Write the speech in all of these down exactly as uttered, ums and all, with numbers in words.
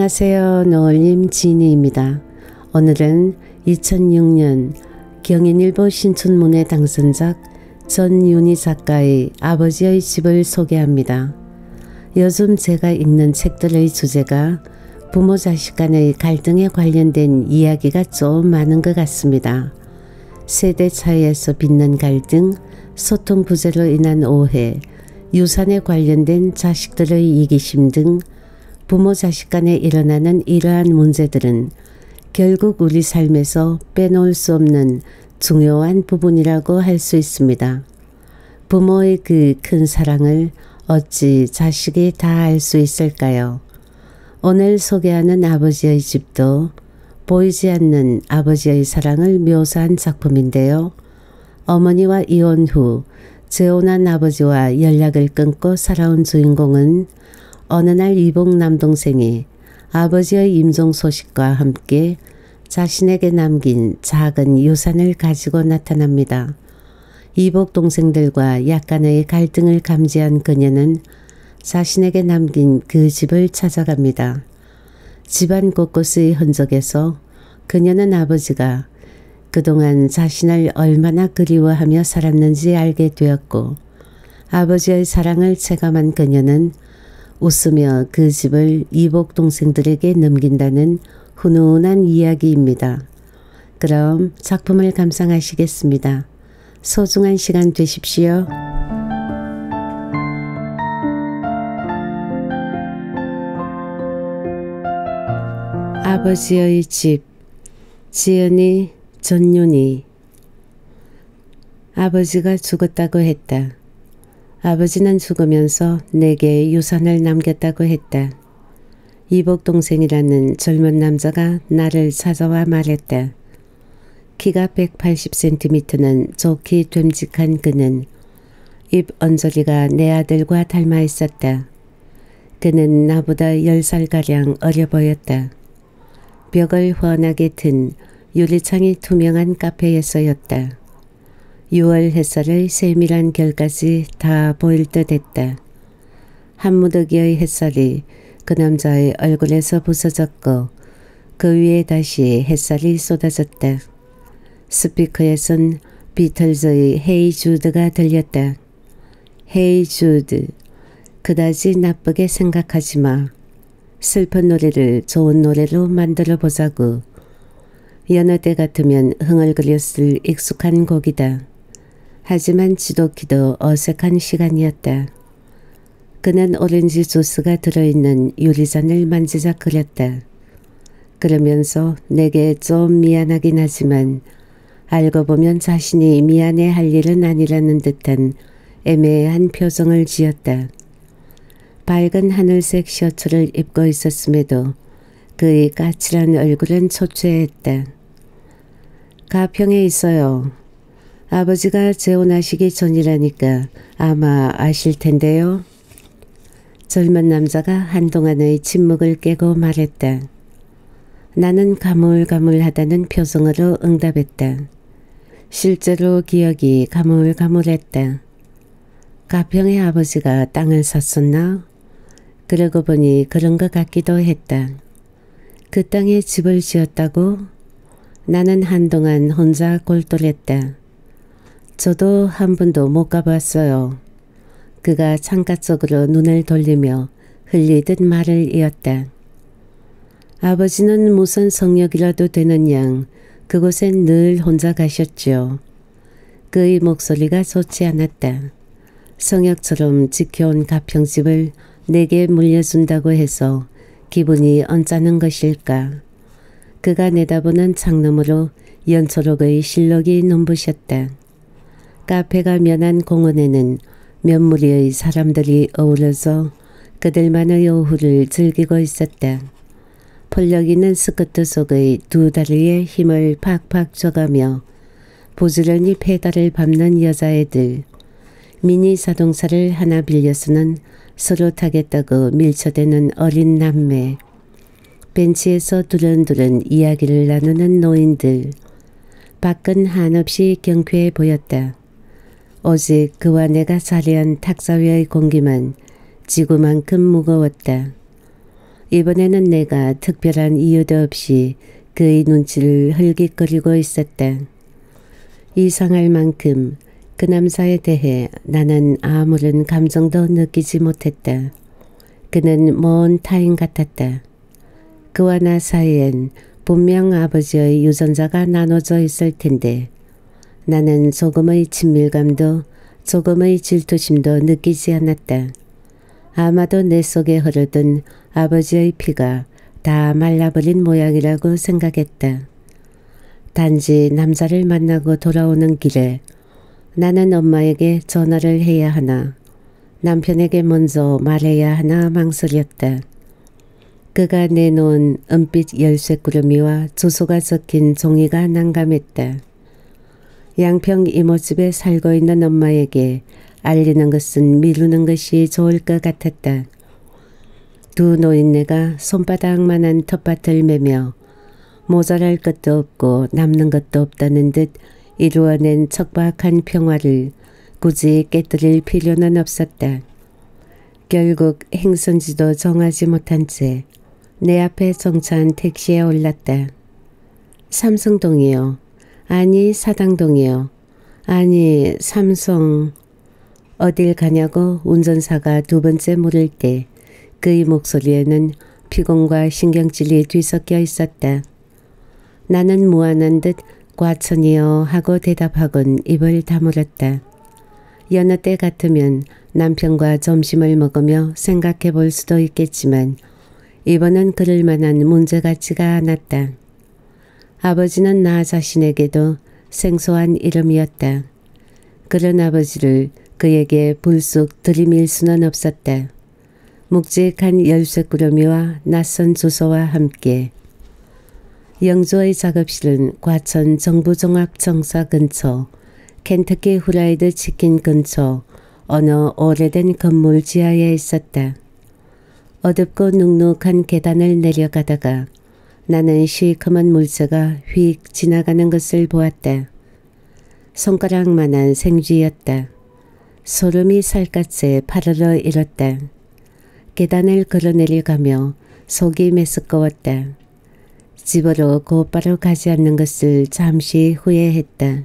안녕하세요. 노을님 지니입니다. 오늘은 이천육 년 경인일보 신춘문예 당선작 전윤희 작가의 아버지의 집을 소개합니다. 요즘 제가 읽는 책들의 주제가 부모 자식 간의 갈등에 관련된 이야기가 좀 많은 것 같습니다. 세대 차이에서 빚는 갈등, 소통 부재로 인한 오해, 유산에 관련된 자식들의 이기심 등 부모 자식 간에 일어나는 이러한 문제들은 결국 우리 삶에서 빼놓을 수 없는 중요한 부분이라고 할 수 있습니다. 부모의 그 큰 사랑을 어찌 자식이 다 알 수 있을까요? 오늘 소개하는 아버지의 집도 보이지 않는 아버지의 사랑을 묘사한 작품인데요. 어머니와 이혼 후 재혼한 아버지와 연락을 끊고 살아온 주인공은 어느 날 이복 남동생이 아버지의 임종 소식과 함께 자신에게 남긴 작은 유산을 가지고 나타납니다. 이복 동생들과 약간의 갈등을 감지한 그녀는 자신에게 남긴 그 집을 찾아갑니다. 집안 곳곳의 흔적에서 그녀는 아버지가 그동안 자신을 얼마나 그리워하며 살았는지 알게 되었고, 아버지의 사랑을 체감한 그녀는 웃으며 그 집을 이복 동생들에게 넘긴다는 훈훈한 이야기입니다. 그럼 작품을 감상하시겠습니다. 소중한 시간 되십시오. 아버지의 집, 지은이, 전윤희. 아버지가 죽었다고 했다. 아버지는 죽으면서 내게 유산을 남겼다고 했다. 이복 동생이라는 젊은 남자가 나를 찾아와 말했다. 키가 백팔십 센티미터는 좋게 됨직한 그는 입 언저리가 내 아들과 닮아 있었다. 그는 나보다 열 살가량 어려 보였다. 벽을 훤하게 튼 유리창이 투명한 카페에서였다. 유월 햇살의 세밀한 결까지 다 보일 듯 했다. 한 무더기의 햇살이 그 남자의 얼굴에서 부서졌고 그 위에 다시 햇살이 쏟아졌다. 스피커에선 비틀즈의 헤이 주드가 들렸다. 헤이 주드, 그다지 나쁘게 생각하지 마. 슬픈 노래를 좋은 노래로 만들어 보자고. 여느 때 같으면 흥얼거렸을 익숙한 곡이다. 하지만 지독히도 어색한 시간이었다. 그는 오렌지 주스가 들어있는 유리잔을 만지작거렸다. 그러면서 내게 좀 미안하긴 하지만 알고 보면 자신이 미안해 할 일은 아니라는 듯한 애매한 표정을 지었다. 밝은 하늘색 셔츠를 입고 있었음에도 그의 까칠한 얼굴은 초췌했다. 가평에 있어요. 아버지가 재혼하시기 전이라니까 아마 아실 텐데요. 젊은 남자가 한동안의 침묵을 깨고 말했다. 나는 가물가물하다는 표정으로 응답했다. 실제로 기억이 가물가물했다. 가평의 아버지가 땅을 샀었나? 그러고 보니 그런 것 같기도 했다. 그 땅에 집을 지었다고? 나는 한동안 혼자 골똘했다. 저도 한 번도 못 가봤어요. 그가 창가 쪽으로 눈을 돌리며 흘리듯 말을 이었다. 아버지는 무슨 성역이라도 되는 양 그곳엔 늘 혼자 가셨죠. 그의 목소리가 좋지 않았다. 성역처럼 지켜온 가평집을 내게 물려준다고 해서 기분이 언짢은 것일까. 그가 내다보는 창너머로 연초록의 실록이 눈부셨다. 카페가 면한 공원에는 몇 무리의 사람들이 어우러져 그들만의 오후를 즐기고 있었다. 폭력 있는 스커트 속의 두 다리에 힘을 팍팍 줘가며 부지런히 페달을 밟는 여자애들, 미니 자동차를 하나 빌려서는 서로 타겠다고 밀쳐대는 어린 남매, 벤치에서 두런두런 이야기를 나누는 노인들, 밖은 한없이 경쾌해 보였다. 오직 그와 내가 자리한 탁자 위의 공기만 지구만큼 무거웠다. 이번에는 내가 특별한 이유도 없이 그의 눈치를 흘깃거리고 있었다. 이상할 만큼 그 남자에 대해 나는 아무런 감정도 느끼지 못했다. 그는 먼 타인 같았다. 그와 나 사이엔 분명 아버지의 유전자가 나눠져 있을 텐데 나는 조금의 친밀감도 조금의 질투심도 느끼지 않았다. 아마도 내 속에 흐르던 아버지의 피가 다 말라버린 모양이라고 생각했다. 단지 남자를 만나고 돌아오는 길에 나는 엄마에게 전화를 해야 하나 남편에게 먼저 말해야 하나 망설였다. 그가 내놓은 은빛 열쇠꾸러미와 주소가 적힌 종이가 난감했다. 양평 이모집에 살고 있는 엄마에게 알리는 것은 미루는 것이 좋을 것 같았다. 두 노인네가 손바닥만한 텃밭을 매며 모자랄 것도 없고 남는 것도 없다는 듯 이루어낸 척박한 평화를 굳이 깨뜨릴 필요는 없었다. 결국 행선지도 정하지 못한 채 내 앞에 정차한 택시에 올랐다. 삼성동이요. 아니 사당동이요. 아니 삼성. 어딜 가냐고 운전사가 두 번째 물을 때 그의 목소리에는 피곤과 신경질이 뒤섞여 있었다. 나는 무안한 듯 과천이요 하고 대답하곤 입을 다물었다. 여느 때 같으면 남편과 점심을 먹으며 생각해 볼 수도 있겠지만 이번은 그럴 만한 문제 같지가 않았다. 아버지는 나 자신에게도 생소한 이름이었다. 그런 아버지를 그에게 불쑥 들이밀 수는 없었다. 묵직한 열쇠꾸러미와 낯선 주소와 함께 영조의 작업실은 과천 정부종합청사 근처 켄터키 후라이드 치킨 근처 어느 오래된 건물 지하에 있었다. 어둡고 눅눅한 계단을 내려가다가 나는 시커먼 물체가 휙 지나가는 것을 보았다. 손가락만한 생쥐였다. 소름이 살갗에 파르르 일었다. 계단을 걸어내려가며 속이 메스꺼웠다. 집으로 곧바로 가지 않는 것을 잠시 후회했다.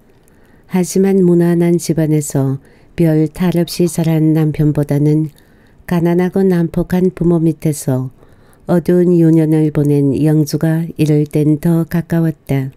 하지만 무난한 집안에서 별 탈 없이 자란 남편보다는 가난하고 난폭한 부모 밑에서 어두운 유년을 보낸 영주가 이럴 땐 더 가까웠다.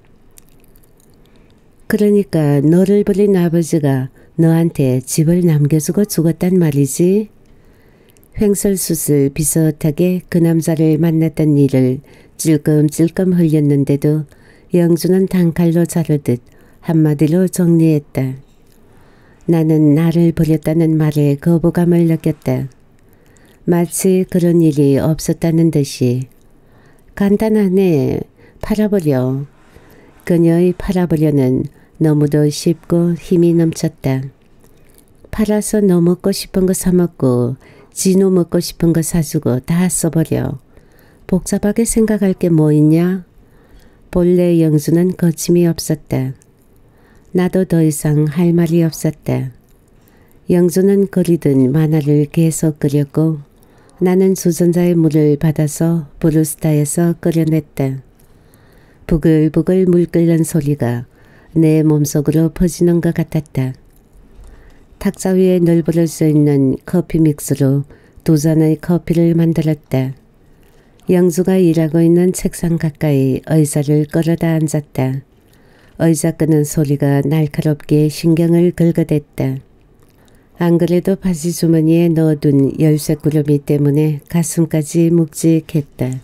그러니까 너를 버린 아버지가 너한테 집을 남겨주고 죽었단 말이지? 횡설수설 비슷하게 그 남자를 만났던 일을 찔끔찔끔 흘렸는데도 영주는 단칼로 자르듯 한마디로 정리했다. 나는 나를 버렸다는 말에 거부감을 느꼈다. 마치 그런 일이 없었다는 듯이. 간단하네. 팔아버려. 그녀의 팔아버려는 너무도 쉽고 힘이 넘쳤다. 팔아서 너 먹고 싶은 거 사먹고 진우 먹고 싶은 거 사주고 다 써버려. 복잡하게 생각할 게 뭐 있냐? 본래 영주는 거침이 없었다. 나도 더 이상 할 말이 없었다. 영주는 그리던 만화를 계속 그렸고 나는 주전자의 물을 받아서 브루스타에서 끓여냈다. 부글부글 물 끓는 소리가 내 몸속으로 퍼지는 것 같았다. 탁자 위에 널브러져 있는 커피 믹스로 두 잔의 커피를 만들었다. 영주가 일하고 있는 책상 가까이 의자를 끌어다 앉았다. 의자 끄는 소리가 날카롭게 신경을 긁어댔다. 안 그래도 바지 주머니에 넣어둔 열쇠꾸러미 때문에 가슴까지 묵직했다.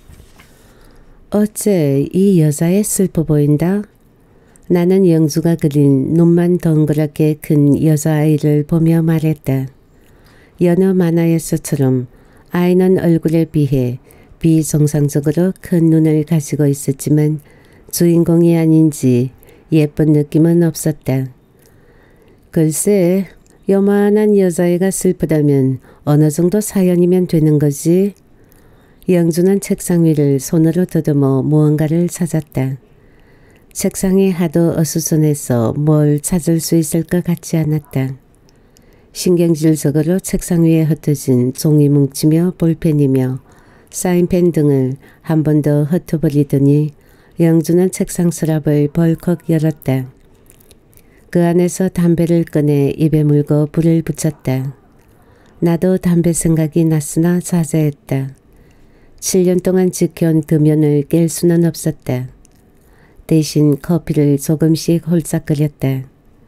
어째 이 여자애 슬퍼 보인다? 나는 영주가 그린 눈만 동그랗게 큰 여자아이를 보며 말했다. 여느 만화에서처럼 아이는 얼굴에 비해 비정상적으로 큰 눈을 가지고 있었지만 주인공이 아닌지 예쁜 느낌은 없었다. 글쎄, 요만한 여자애가 슬프다면 어느 정도 사연이면 되는 거지. 영주는 책상 위를 손으로 더듬어 무언가를 찾았다. 책상이 하도 어수선해서 뭘 찾을 수 있을 것 같지 않았다. 신경질적으로 책상 위에 흩어진 종이 뭉치며 볼펜이며 사인펜 등을 한 번 더 흩어버리더니 영주는 책상 서랍을 벌컥 열었다. 그 안에서 담배를 꺼내 입에 물고 불을 붙였다. 나도 담배 생각이 났으나 자제했다. 칠 년 동안 지켜온 금연을 깰 수는 없었다. 대신 커피를 조금씩 홀싹 끓였다.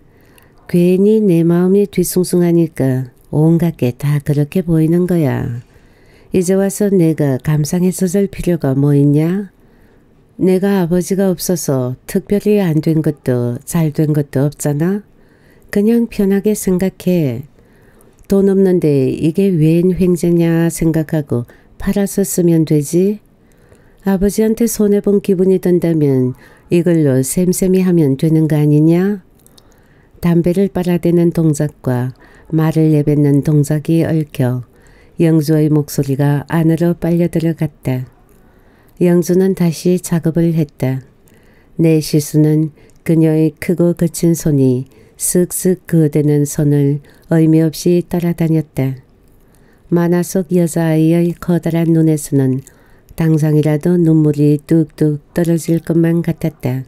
괜히 내 마음이 뒤숭숭하니까 온갖 게 다 그렇게 보이는 거야. 이제 와서 내가 감상해서 살 필요가 뭐 있냐? 내가 아버지가 없어서 특별히 안 된 것도 잘 된 것도 없잖아. 그냥 편하게 생각해. 돈 없는데 이게 웬 횡재냐 생각하고 팔아서 쓰면 되지. 아버지한테 손해본 기분이 든다면 이걸로 샘샘이 하면 되는 거 아니냐? 담배를 빨아대는 동작과 말을 내뱉는 동작이 얽혀 영주의 목소리가 안으로 빨려 들어갔다. 영주는 다시 작업을 했다. 내 시수는 그녀의 크고 거친 손이 쓱쓱 그어대는 손을 의미 없이 따라다녔다. 만화 속 여자아이의 커다란 눈에서는 당장이라도 눈물이 뚝뚝 떨어질 것만 같았다.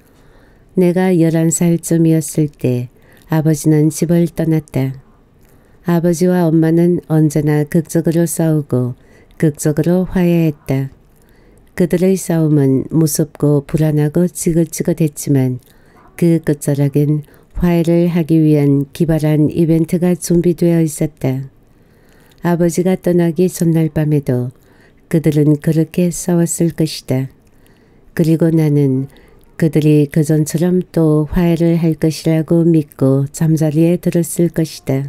내가 열한 살쯤이었을 때 아버지는 집을 떠났다. 아버지와 엄마는 언제나 극적으로 싸우고 극적으로 화해했다. 그들의 싸움은 무섭고 불안하고 지긋지긋했지만 그 끝자락엔 화해를 하기 위한 기발한 이벤트가 준비되어 있었다. 아버지가 떠나기 전날 밤에도 그들은 그렇게 싸웠을 것이다. 그리고 나는 그들이 그전처럼 또 화해를 할 것이라고 믿고 잠자리에 들었을 것이다.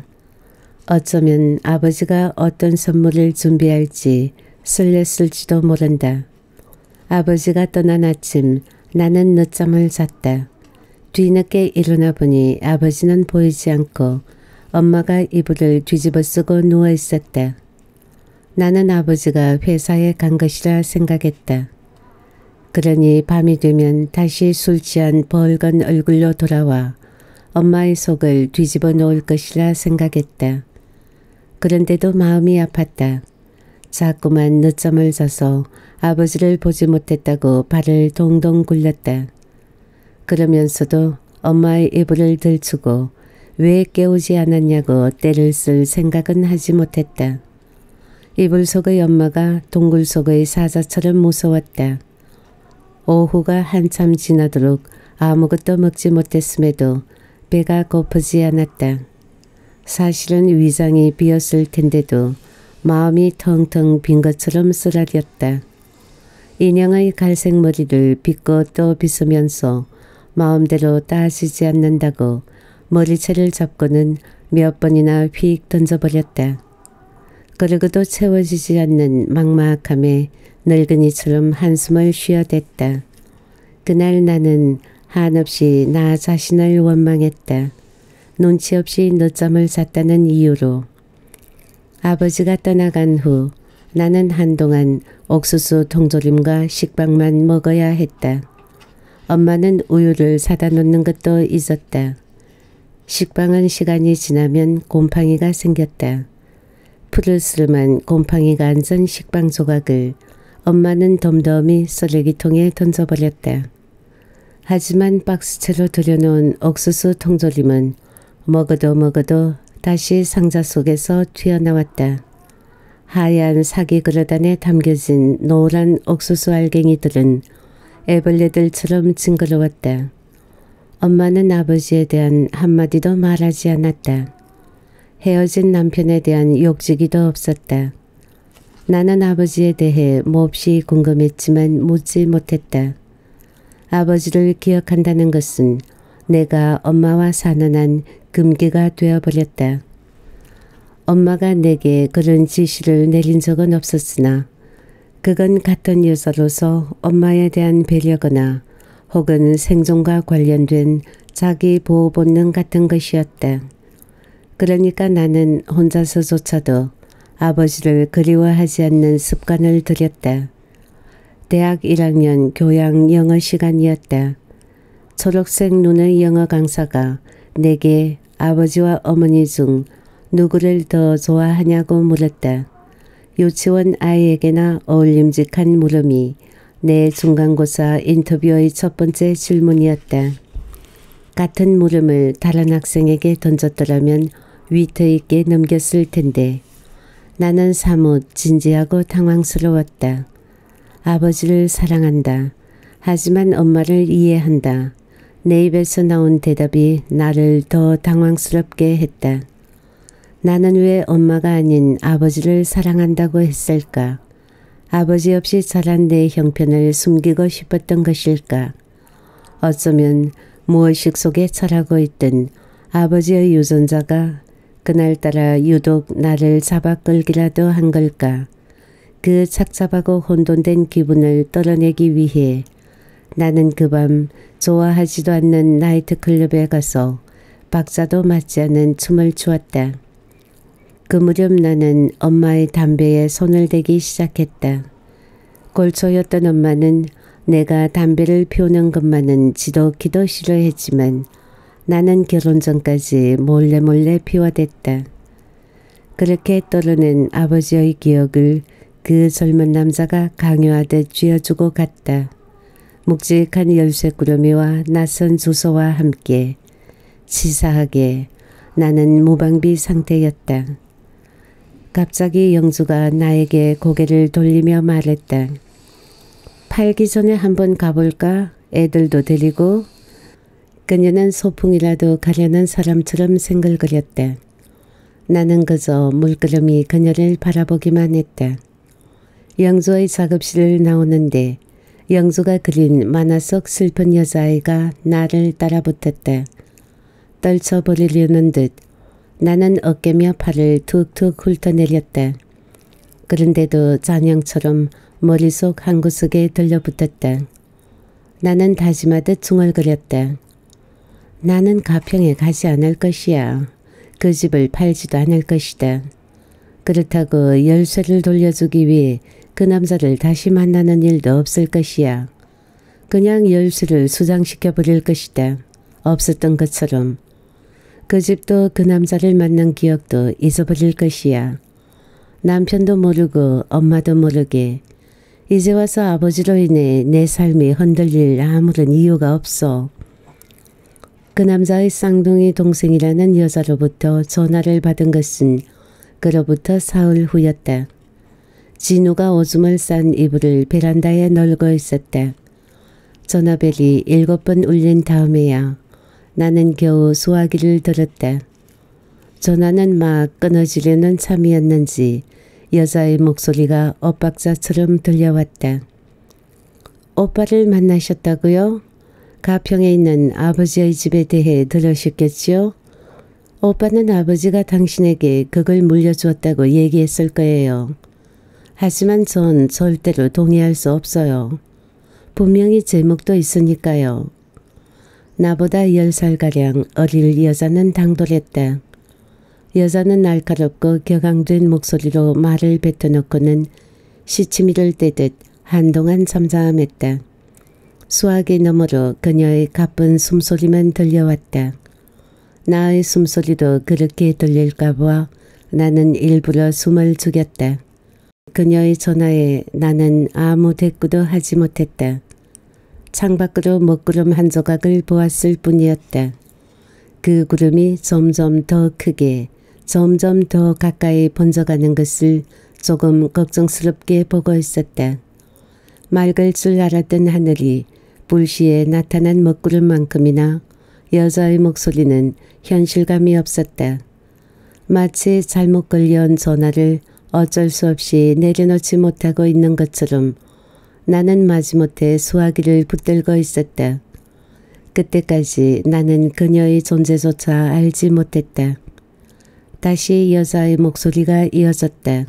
어쩌면 아버지가 어떤 선물을 준비할지 설렜을지도 모른다. 아버지가 떠난 아침 나는 늦잠을 잤다. 뒤늦게 일어나 보니 아버지는 보이지 않고 엄마가 이불을 뒤집어 쓰고 누워 있었다. 나는 아버지가 회사에 간 것이라 생각했다. 그러니 밤이 되면 다시 술 취한 벌건 얼굴로 돌아와 엄마의 속을 뒤집어 놓을 것이라 생각했다. 그런데도 마음이 아팠다. 자꾸만 늦잠을 자서 아버지를 보지 못했다고 발을 동동 굴렸다. 그러면서도 엄마의 이불을 들추고 왜 깨우지 않았냐고 떼를 쓸 생각은 하지 못했다. 이불 속의 엄마가 동굴 속의 사자처럼 무서웠다. 오후가 한참 지나도록 아무것도 먹지 못했음에도 배가 고프지 않았다. 사실은 위장이 비었을 텐데도 마음이 텅텅 빈 것처럼 쓰라렸다. 인형의 갈색 머리를 빗고 또 빗으면서 마음대로 따지지 않는다고 머리채를 잡고는 몇 번이나 휙 던져버렸다. 그러고도 채워지지 않는 막막함에 늙은이처럼 한숨을 쉬어댔다. 그날 나는 한없이 나 자신을 원망했다. 눈치 없이 늦잠을 잤다는 이유로. 아버지가 떠나간 후 나는 한동안 옥수수 통조림과 식빵만 먹어야 했다. 엄마는 우유를 사다 놓는 것도 잊었다. 식빵은 시간이 지나면 곰팡이가 생겼다. 푸르스름한 곰팡이가 앉은 식빵 조각을 엄마는 덤덤히 쓰레기통에 던져버렸다. 하지만 박스채로 들여놓은 옥수수 통조림은 먹어도 먹어도 다시 상자 속에서 튀어나왔다. 하얀 사기 그릇 안에 담겨진 노란 옥수수 알갱이들은 애벌레들처럼 징그러웠다. 엄마는 아버지에 대한 한마디도 말하지 않았다. 헤어진 남편에 대한 욕지기도 없었다. 나는 아버지에 대해 몹시 궁금했지만 묻지 못했다. 아버지를 기억한다는 것은 내가 엄마와 사는 한 금기가 되어버렸다. 엄마가 내게 그런 지시를 내린 적은 없었으나 그건 같은 여자로서 엄마에 대한 배려거나 혹은 생존과 관련된 자기 보호 본능 같은 것이었다. 그러니까 나는 혼자서조차도 아버지를 그리워하지 않는 습관을 들였다. 대학 일 학년 교양 영어 시간이었다. 초록색 눈의 영어 강사가 내게 아버지와 어머니 중 누구를 더 좋아하냐고 물었다. 유치원 아이에게나 어울림직한 물음이 내 중간고사 인터뷰의 첫 번째 질문이었다. 같은 물음을 다른 학생에게 던졌더라면 위트 있게 넘겼을 텐데 나는 사뭇 진지하고 당황스러웠다. 아버지를 사랑한다. 하지만 엄마를 이해한다. 내 입에서 나온 대답이 나를 더 당황스럽게 했다. 나는 왜 엄마가 아닌 아버지를 사랑한다고 했을까? 아버지 없이 자란 내 형편을 숨기고 싶었던 것일까? 어쩌면 무의식 속에 자라고 있던 아버지의 유전자가 그날따라 유독 나를 잡아 끌기라도 한 걸까? 그 착잡하고 혼돈된 기분을 떨어내기 위해 나는 그 밤 좋아하지도 않는 나이트클럽에 가서 박자도 맞지 않는 춤을 추었다. 그 무렵 나는 엄마의 담배에 손을 대기 시작했다. 골초였던 엄마는 내가 담배를 피우는 것만은 지독히도 싫어했지만 나는 결혼 전까지 몰래 몰래 피워댔다. 그렇게 떨어낸 아버지의 기억을 그 젊은 남자가 강요하듯 쥐어주고 갔다. 묵직한 열쇠꾸러미와 낯선 주소와 함께 치사하게 나는 무방비 상태였다. 갑자기 영주가 나에게 고개를 돌리며 말했다. 팔기 전에 한번 가볼까? 애들도 데리고. 그녀는 소풍이라도 가려는 사람처럼 생글거렸다. 나는 그저 물끄러미 그녀를 바라보기만 했다. 영주의 작업실을 나오는데 영주가 그린 만화 속 슬픈 여자아이가 나를 따라붙었다. 떨쳐버리려는 듯 나는 어깨며 팔을 툭툭 훑어내렸다. 그런데도 잔영처럼 머릿속 한 구석에 들려붙었다. 나는 다짐하듯 중얼거렸다. 나는 가평에 가지 않을 것이야. 그 집을 팔지도 않을 것이다. 그렇다고 열쇠를 돌려주기 위해 그 남자를 다시 만나는 일도 없을 것이야. 그냥 열쇠를 수장시켜 버릴 것이다. 없었던 것처럼. 그 집도 그 남자를 만난 기억도 잊어버릴 것이야. 남편도 모르고 엄마도 모르게 이제 와서 아버지로 인해 내 삶이 흔들릴 아무런 이유가 없어. 그 남자의 쌍둥이 동생이라는 여자로부터 전화를 받은 것은 그로부터 사흘 후였다. 진우가 오줌을 싼 이불을 베란다에 널고 있었다. 전화벨이 일곱 번 울린 다음에야 나는 겨우 수화기를 들었다. 전화는 막 끊어지려는 참이었는지 여자의 목소리가 엇박자처럼 들려왔다. 오빠를 만나셨다고요? 가평에 있는 아버지의 집에 대해 들으셨겠지요? 오빠는 아버지가 당신에게 그걸 물려주었다고 얘기했을 거예요. 하지만 전 절대로 동의할 수 없어요. 분명히 제목도 있으니까요. 나보다 열 살가량 어릴 여자는 당돌했다. 여자는 날카롭고 격앙된 목소리로 말을 뱉어놓고는 시치미를 떼듯 한동안 잠잠했다. 수화기 너머로 그녀의 가쁜 숨소리만 들려왔다. 나의 숨소리도 그렇게 들릴까 봐 나는 일부러 숨을 죽였다. 그녀의 전화에 나는 아무 대꾸도 하지 못했다. 창밖으로 먹구름 한 조각을 보았을 뿐이었다. 그 구름이 점점 더 크게 점점 더 가까이 번져가는 것을 조금 걱정스럽게 보고 있었다. 맑을 줄 알았던 하늘이 불시에 나타난 먹구름만큼이나 여자의 목소리는 현실감이 없었다. 마치 잘못 걸려온 전화를 어쩔 수 없이 내려놓지 못하고 있는 것처럼 나는 마지못해 수화기를 붙들고 있었다. 그때까지 나는 그녀의 존재조차 알지 못했다. 다시 여자의 목소리가 이어졌다.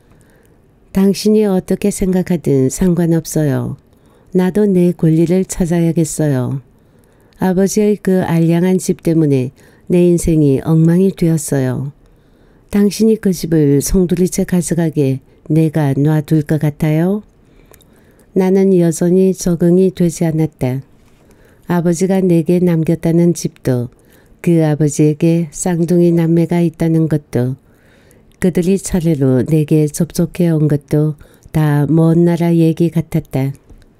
당신이 어떻게 생각하든 상관없어요. 나도 내 권리를 찾아야겠어요. 아버지의 그 알량한 집 때문에 내 인생이 엉망이 되었어요. 당신이 그 집을 송두리째 가져가게 내가 놔둘 것 같아요? 나는 여전히 적응이 되지 않았다. 아버지가 내게 남겼다는 집도 그 아버지에게 쌍둥이 남매가 있다는 것도 그들이 차례로 내게 접촉해 온 것도 다 먼 나라 얘기 같았다.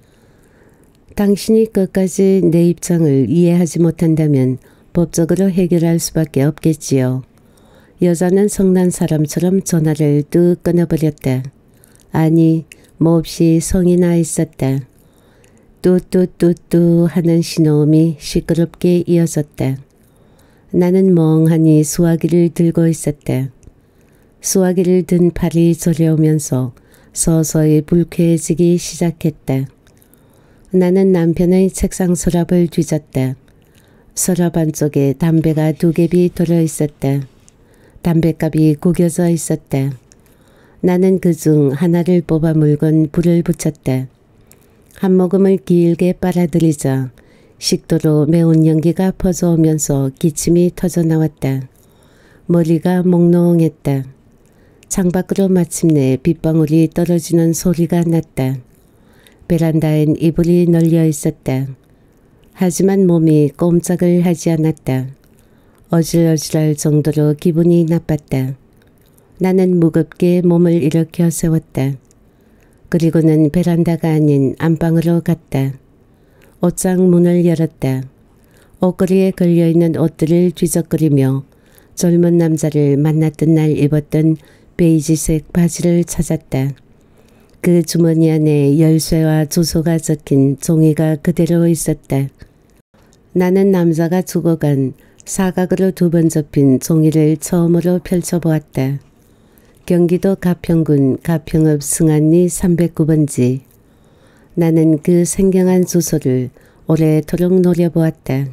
당신이 끝까지 내 입장을 이해하지 못한다면 법적으로 해결할 수밖에 없겠지요. 여자는 성난 사람처럼 전화를 뚝 끊어버렸다. 아니, 몹시 성이 나 있었다. 뚜뚜뚜뚜 하는 신호음이 시끄럽게 이어졌다. 나는 멍하니 수화기를 들고 있었다. 수화기를 든 팔이 저려오면서 서서히 불쾌해지기 시작했다. 나는 남편의 책상 서랍을 뒤졌다. 서랍 안쪽에 담배가 두 갭이 들어있었다. 담뱃갑이 구겨져 있었다. 나는 그중 하나를 뽑아 물건 불을 붙였다. 한 모금을 길게 빨아들이자 식도로 매운 연기가 퍼져오면서 기침이 터져나왔다. 머리가 몽롱했다. 창밖으로 마침내 빗방울이 떨어지는 소리가 났다. 베란다엔 이불이 널려 있었다. 하지만 몸이 꼼짝을 하지 않았다. 어질어질할 정도로 기분이 나빴다. 나는 무겁게 몸을 일으켜 세웠다. 그리고는 베란다가 아닌 안방으로 갔다. 옷장 문을 열었다. 옷걸이에 걸려있는 옷들을 뒤적거리며 젊은 남자를 만났던 날 입었던 베이지색 바지를 찾았다. 그 주머니 안에 열쇠와 주소가 적힌 종이가 그대로 있었다. 나는 남자가 죽어간 사각으로 두 번 접힌 종이를 처음으로 펼쳐보았다. 경기도 가평군 가평읍 승안리 삼백구 번지. 나는 그 생경한 주소를 오래도록 노려보았다.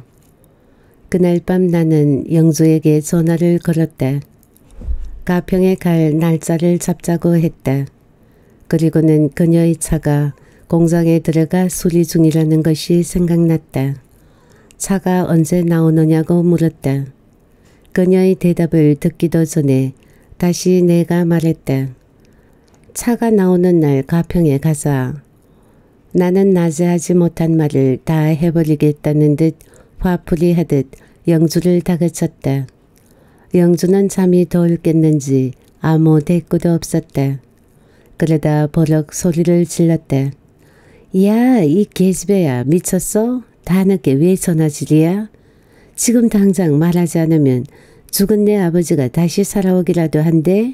그날 밤 나는 영주에게 전화를 걸었다. 가평에 갈 날짜를 잡자고 했다. 그리고는 그녀의 차가 공장에 들어가 수리 중이라는 것이 생각났다. 차가 언제 나오느냐고 물었다. 그녀의 대답을 듣기도 전에 다시 내가 말했다. 차가 나오는 날 가평에 가자. 나는 낮에 하지 못한 말을 다 해버리겠다는 듯 화풀이 하듯 영주를 다그쳤다. 영주는 잠이 덜 깼는지 아무 대꾸도 없었다. 그러다 버럭 소리를 질렀다. 야, 이 계집애야, 미쳤어? 다 늦게 왜 전화질이야? 지금 당장 말하지 않으면 죽은 내 아버지가 다시 살아오기라도 한대?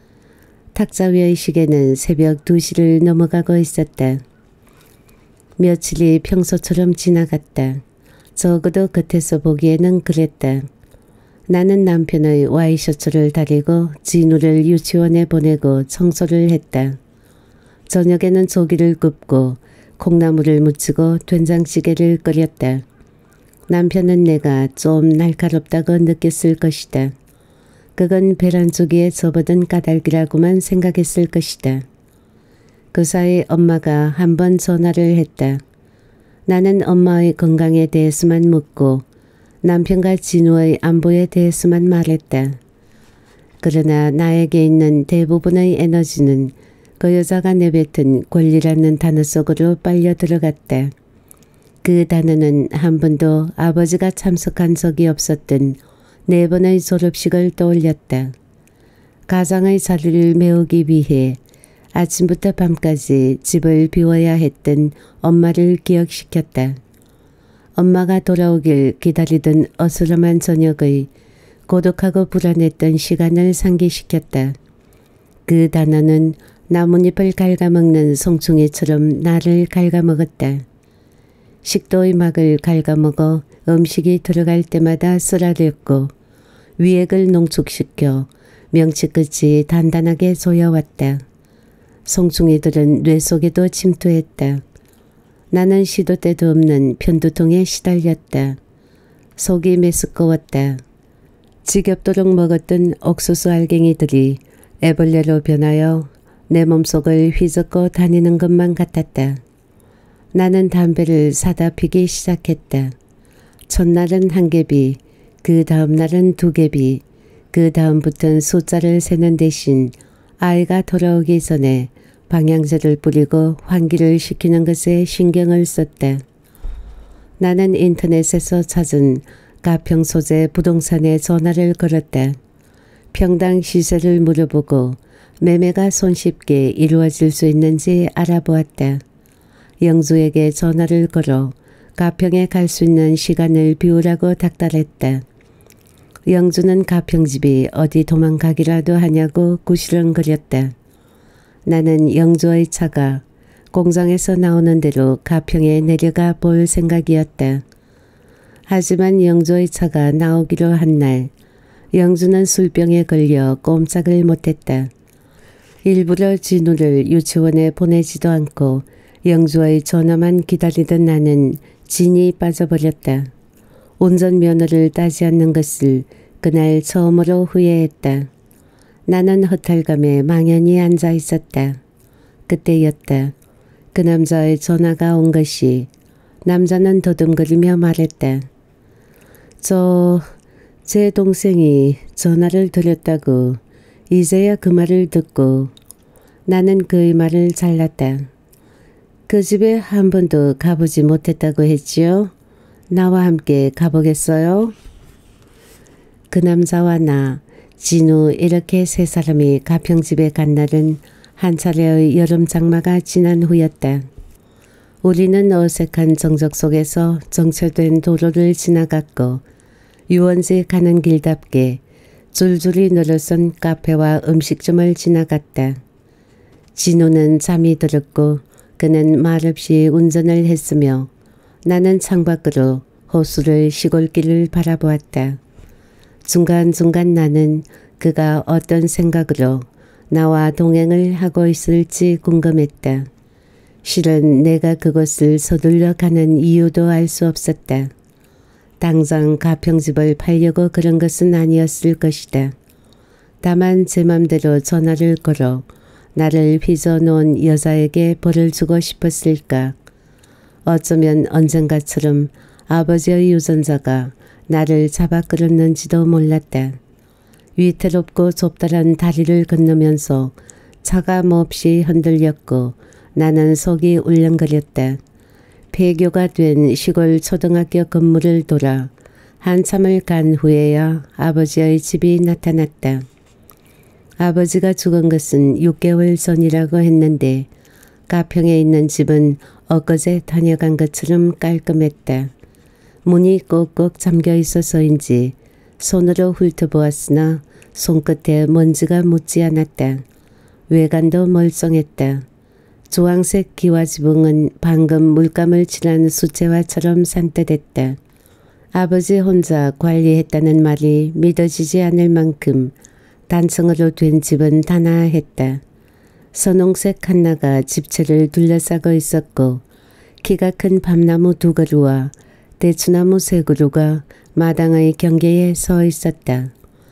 탁자 위의 시계는 새벽 두 시를 넘어가고 있었다. 며칠이 평소처럼 지나갔다. 적어도 겉에서 보기에는 그랬다. 나는 남편의 와이셔츠를 다리고 진우를 유치원에 보내고 청소를 했다. 저녁에는 조기를 굽고 콩나물을 무치고 된장찌개를 끓였다. 남편은 내가 좀 날카롭다고 느꼈을 것이다. 그건 베란조기에 접어든 까닭이라고만 생각했을 것이다. 그 사이 엄마가 한 번 전화를 했다. 나는 엄마의 건강에 대해서만 묻고 남편과 진우의 안보에 대해서만 말했다. 그러나 나에게 있는 대부분의 에너지는 그 여자가 내뱉은 권리라는 단어 속으로 빨려 들어갔다. 그 단어는 한 번도 아버지가 참석한 적이 없었던 네 번의 졸업식을 떠올렸다. 가장의 자리를 메우기 위해 아침부터 밤까지 집을 비워야 했던 엄마를 기억시켰다. 엄마가 돌아오길 기다리던 어스름한 저녁의 고독하고 불안했던 시간을 상기시켰다. 그 단어는 나뭇잎을 갉아먹는 송충이처럼 나를 갉아먹었다. 식도의 막을 갉아먹어 음식이 들어갈 때마다 쓰라렸고 위액을 농축시켜 명치 끝이 단단하게 조여왔다. 송충이들은 뇌 속에도 침투했다. 나는 시도 때도 없는 편두통에 시달렸다. 속이 메스꺼웠다. 지겹도록 먹었던 옥수수 알갱이들이 애벌레로 변하여 내 몸속을 휘젓고 다니는 것만 같았다. 나는 담배를 사다 피기 시작했다. 첫날은 한 갭이, 그 다음 날은 두 갭이, 그 다음부터는 숫자를 세는 대신 아이가 돌아오기 전에 방향제를 뿌리고 환기를 시키는 것에 신경을 썼다. 나는 인터넷에서 찾은 가평 소재 부동산에 전화를 걸었다. 평당 시세를 물어보고 매매가 손쉽게 이루어질 수 있는지 알아보았다. 영주에게 전화를 걸어 가평에 갈 수 있는 시간을 비우라고 닥달했다. 영주는 가평집이 어디 도망가기라도 하냐고 구시렁거렸다. 나는 영주의 차가 공장에서 나오는 대로 가평에 내려가 볼 생각이었다. 하지만 영주의 차가 나오기로 한 날 영주는 술병에 걸려 꼼짝을 못했다. 일부러 진우를 유치원에 보내지도 않고 영주의 전화만 기다리던 나는 진이 빠져버렸다. 운전면허를 따지 않는 것을 그날 처음으로 후회했다. 나는 허탈감에 망연히 앉아 있었다. 그때였다. 그 남자의 전화가 온 것이. 남자는 더듬거리며 말했다. 저... 제 동생이 전화를 드렸다고. 이제야 그 말을 듣고 나는 그의 말을 잘랐다. 그 집에 한 번도 가보지 못했다고 했지요? 나와 함께 가보겠어요? 그 남자와 나, 진우 이렇게 세 사람이 가평집에 간 날은 한 차례의 여름 장마가 지난 후였다. 우리는 어색한 정적 속에서 정체된 도로를 지나갔고 유원지 가는 길답게 줄줄이 늘어선 카페와 음식점을 지나갔다. 진우는 잠이 들었고 그는 말없이 운전을 했으며 나는 창밖으로 호수를 시골길을 바라보았다. 중간중간 나는 그가 어떤 생각으로 나와 동행을 하고 있을지 궁금했다. 실은 내가 그곳을 서둘러 가는 이유도 알 수 없었다. 당장 가평집을 팔려고 그런 것은 아니었을 것이다. 다만 제 맘대로 전화를 걸어 나를 휘저어놓은 여자에게 벌을 주고 싶었을까. 어쩌면 언젠가처럼 아버지의 유전자가 나를 잡아 끌었는지도 몰랐다. 위태롭고 좁다란 다리를 건너면서 차가 몹시 흔들렸고 나는 속이 울렁거렸다. 폐교가 된 시골 초등학교 건물을 돌아 한참을 간 후에야 아버지의 집이 나타났다. 아버지가 죽은 것은 육 개월 전이라고 했는데 가평에 있는 집은 엊그제 다녀간 것처럼 깔끔했다. 문이 꼭꼭 잠겨 있어서인지 손으로 훑어보았으나 손끝에 먼지가 묻지 않았다. 외관도 멀쩡했다. 주황색 기와 지붕은 방금 물감을 칠한 수채화처럼 산뜻했다. 아버지 혼자 관리했다는 말이 믿어지지 않을 만큼 단층으로 된 집은 단아했다. 선홍색 한나가 집채를 둘러싸고 있었고 키가 큰 밤나무 두 그루와 대추나무 세 그루가 마당의 경계에 서 있었다.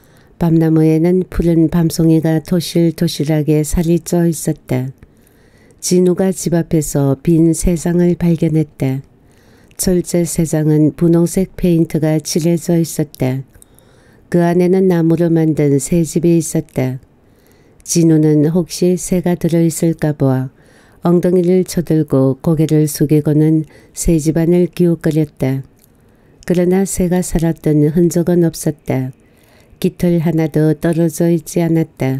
밤나무에는 푸른 밤송이가 토실토실하게 살이 쪄 있었다. 진우가 집 앞에서 빈 세 장을 발견했다. 철제 세 장은 분홍색 페인트가 칠해져 있었다. 그 안에는 나무로 만든 새 집이 있었다. 진우는 혹시 새가 들어있을까 봐 엉덩이를 쳐들고 고개를 숙이고는 새 집안을 기웃거렸다. 그러나 새가 살았던 흔적은 없었다. 깃털 하나도 떨어져 있지 않았다.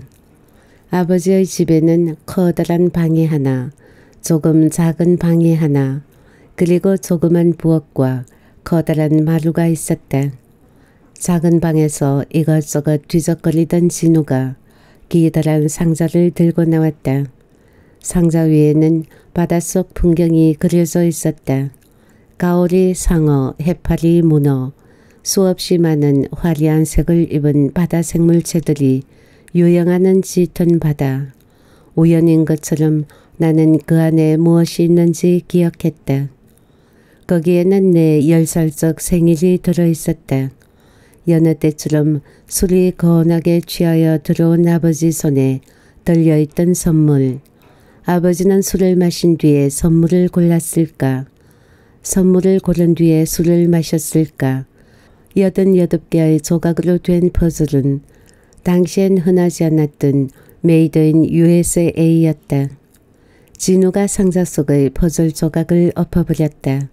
아버지의 집에는 커다란 방이 하나, 조금 작은 방이 하나, 그리고 조그만 부엌과 커다란 마루가 있었다. 작은 방에서 이것저것 뒤적거리던 진우가 기다란 상자를 들고 나왔다. 상자 위에는 바닷속 풍경이 그려져 있었다. 가오리, 상어, 해파리, 문어, 수없이 많은 화려한 색을 입은 바다 생물체들이 유영하는 짙은 바다. 우연인 것처럼 나는 그 안에 무엇이 있는지 기억했다. 거기에는 내 열 살적 생일이 들어있었다. 여느 때처럼 술이 거나게 취하여 들어온 아버지 손에 들려있던 선물. 아버지는 술을 마신 뒤에 선물을 골랐을까? 선물을 고른 뒤에 술을 마셨을까? 여든여덟 개의 조각으로 된 퍼즐은 당시엔 흔하지 않았던 메이드 인 유에스에이였다. 진우가 상자 속의 퍼즐 조각을 엎어버렸다.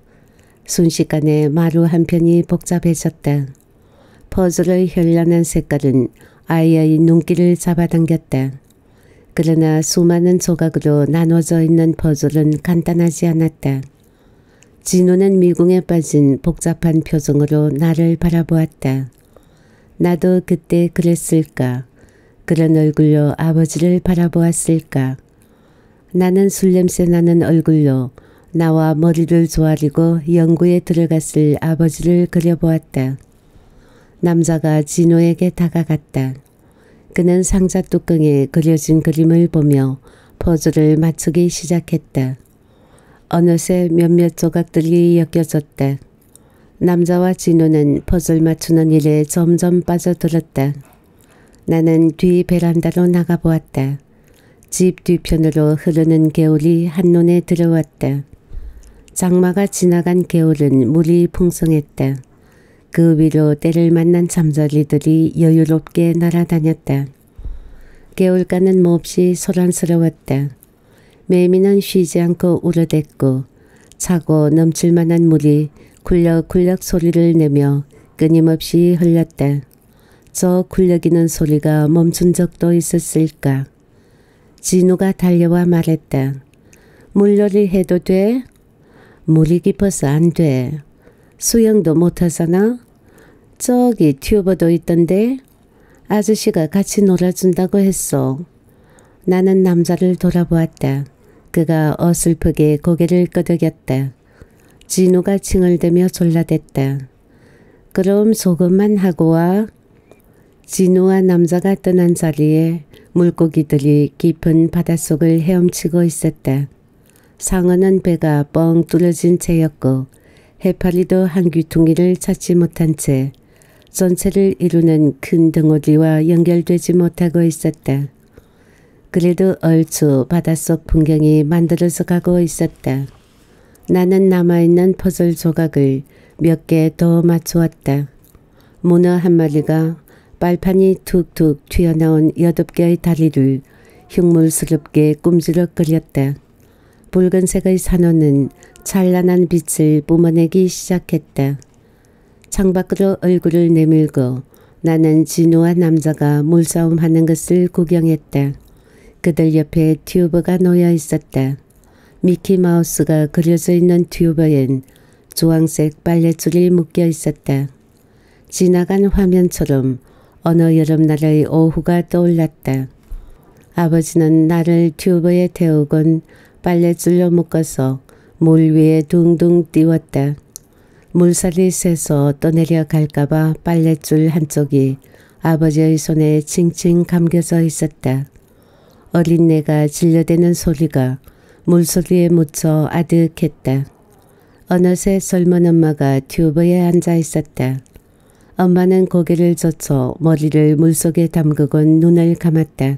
순식간에 마루 한편이 복잡해졌다. 퍼즐의 현란한 색깔은 아이의 눈길을 잡아당겼다. 그러나 수많은 조각으로 나눠져 있는 퍼즐은 간단하지 않았다. 진우는 미궁에 빠진 복잡한 표정으로 나를 바라보았다. 나도 그때 그랬을까? 그런 얼굴로 아버지를 바라보았을까? 나는 술냄새 나는 얼굴로 나와 머리를 조아리고 연구에 들어갔을 아버지를 그려보았다. 남자가 진우에게 다가갔다. 그는 상자 뚜껑에 그려진 그림을 보며 퍼즐을 맞추기 시작했다. 어느새 몇몇 조각들이 엮여졌다. 남자와 진우는 퍼즐 맞추는 일에 점점 빠져들었다. 나는 뒤 베란다로 나가보았다. 집 뒤편으로 흐르는 개울이 한눈에 들어왔다. 장마가 지나간 개울은 물이 풍성했다. 그 위로 때를 만난 잠자리들이 여유롭게 날아다녔다. 개울가는 몹시 소란스러웠다. 매미는 쉬지 않고 울어댔고 차고 넘칠 만한 물이 굴럭굴럭 소리를 내며 끊임없이 흘렀다. 저 굴러기는 소리가 멈춘 적도 있었을까? 진우가 달려와 말했다. 물놀이 해도 돼? 물이 깊어서 안 돼. 수영도 못하잖아? 저기 튜버도 있던데? 아저씨가 같이 놀아준다고 했어. 나는 남자를 돌아보았다. 그가 어슬프게 고개를 끄덕였다. 진우가 칭얼대며 졸라댔다. 그럼 조금만 하고 와. 진우와 남자가 떠난 자리에 물고기들이 깊은 바닷속을 헤엄치고 있었다. 상어는 배가 뻥 뚫어진 채였고 해파리도 한 귀퉁이를 찾지 못한 채 전체를 이루는 큰 덩어리와 연결되지 못하고 있었다. 그래도 얼추 바닷속 풍경이 만들어져 가고 있었다. 나는 남아있는 퍼즐 조각을 몇 개 더 맞추었다. 문어 한 마리가 빨판이 툭툭 튀어나온 여덟 개의 다리를 흉물스럽게 꿈지럭거렸다. 붉은색의 산호는 찬란한 빛을 뿜어내기 시작했다. 창밖으로 얼굴을 내밀고 나는 진우와 남자가 물싸움하는 것을 구경했다. 그들 옆에 튜브가 놓여 있었다. 미키마우스가 그려져 있는 튜브엔 주황색 빨랫줄이 묶여 있었다. 지나간 화면처럼 어느 여름날의 오후가 떠올랐다. 아버지는 나를 튜브에 태우곤 빨랫줄로 묶어서 물 위에 둥둥 띄웠다. 물살이 새서 떠내려 갈까봐 빨랫줄 한쪽이 아버지의 손에 칭칭 감겨져 있었다. 어린내가 질려대는 소리가 물소리에 묻혀 아득했다. 어느새 젊은 엄마가 튜브에 앉아 있었다. 엄마는 고개를 젖혀 머리를 물속에 담그곤 눈을 감았다.